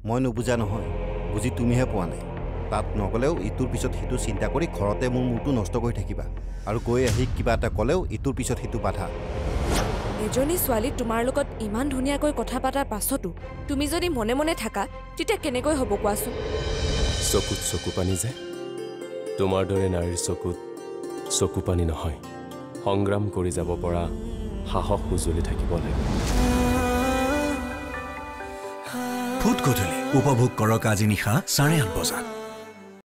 মই নুবুজা নহয় বুজি তুমিহে পোৱা নাই তাত নগলেও ইটোৰ পিছত সিটো চিন্তা কৰি ঘৰতে মোৰ মূৰটো নষ্ট কৰি থাকিবা আৰু গৈ আহি কিবা এটা ক'লেও ইটোৰ পিছত সিটো বাধা এজনী ছোৱালী তোমাৰ লগত ইমান ধুনীয়াকৈ কথা পাতাৰ পাছতো তুমি যদি মনে মনে থাকা তেতিয়া কেনেকৈ হ'ব কোৱাচোন চকুত চকু পানী যে তোমাৰ দৰে নাৰীৰ চকুত চকু পানী নহয় সংগ্ৰাম কৰি যাব পৰা সাহস উজলি থাকিব লাগে ফুট গধূলি উপভোগ কৰক আজি নিশা 8:30 বজাত